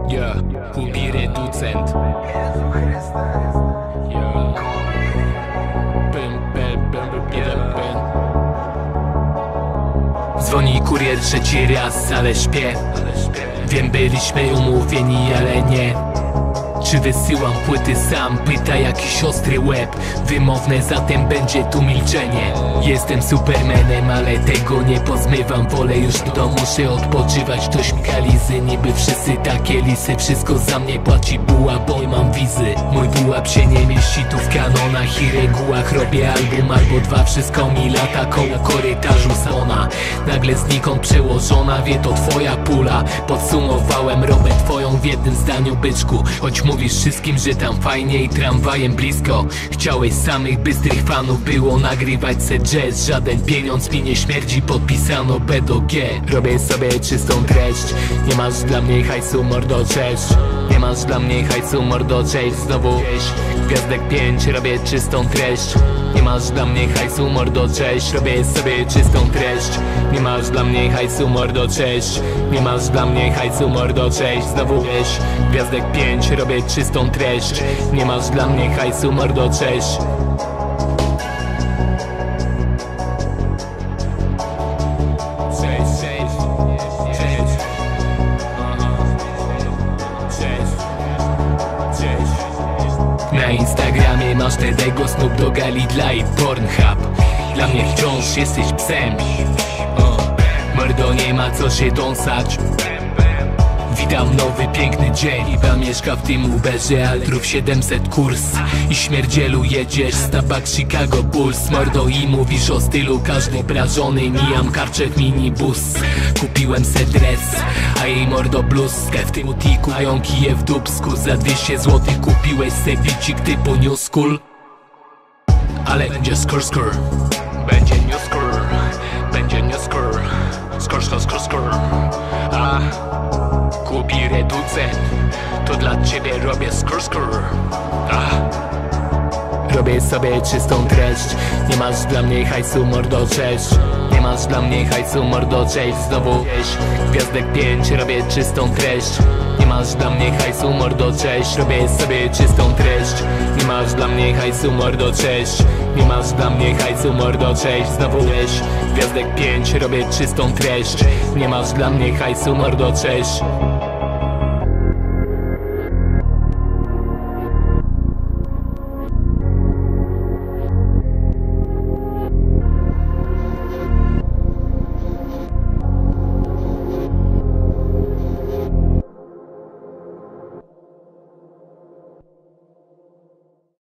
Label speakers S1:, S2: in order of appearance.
S1: Yeah, Hubi Reducent. Yeah. Dzwoni kurier trzeci raz, ale śpię. Wiem, byliśmy umówieni, ale nie. Czy wysyłam płyty sam? Pyta jakiś ostry łeb. Wymowne, zatem będzie tu milczenie. Jestem supermanem, ale tego nie pozmywam. Wolę już w domu się odpoczywać. Ktoś mi kalizy, niby wszyscy takie lisy. Wszystko za mnie płaci buła, bo mam wizy. Mój bułab się nie mieści tu w kanonach i regułach. Robię album albo dwa, wszystko mi lata koło korytarzu salona. Nagle znikąd przełożona, wie to twoja pula. Podsumowałem, robię twoją w jednym zdaniu, byczku. Choć mówisz wszystkim, że tam fajnie i tramwajem blisko. Chciałeś samych bystrych fanów, było nagrywać se jazz. Żaden pieniądz mi nie śmierdzi, podpisano B do G. Robię sobie czystą treść. Nie masz dla mnie hajsu, mordo, cześć. Nie masz dla mnie hajsu, mordo, cześć. Znowu gwiazdek 5, robię czystą treść. Nie masz dla mnie hajsu, mordo, cześć. Robię sobie czystą treść. Nie masz dla mnie hajsu, mordo, cześć. Nie masz dla mnie hajsu, mordo, cześć. Znowu gwiazdek 5, robię czystą treść. Nie masz dla mnie hajsu, mordo, cześć. Na Instagramie masz Tedego, Snoop Dogga, Lidla i Pornhub. Dla mnie wciąż jesteś psem. Mordo, nie ma co się dąsać. Witam nowy piękny dzień. Iba mieszka w tym Uberze, Altrów 700 kurs. I śmierdzielu jedziesz z tabak Chicago Bulls. Mordo, i mówisz o stylu, każdy prażony. Mijam karczek minibus. Kupiłem se dres, a jej mordo bluzkę. W tym butiku mają kije w dubsku. Za 200 zł kupiłeś se bicik typu New School. Ale będzie skur. Będzie New School. Będzie New School. Skur. A Hubi Reducent. To dla ciebie robię skur. Robię sobie czystą treść. Nie masz dla mnie hajsu, mordo, cześć. Nie masz dla mnie hajsu, mordo, cześć. Znowu gwiazdek 5, robię czystą treść. Nie masz dla mnie hajsu, mordo, cześć. Robię sobie czystą treść. Nie masz dla mnie hajsu, mordo, cześć. Nie masz dla mnie hajsu, mordo, cześć. Znowu gwiazdek 5, robię czystą treść. Nie masz dla mnie hajsu, mordo, cześć.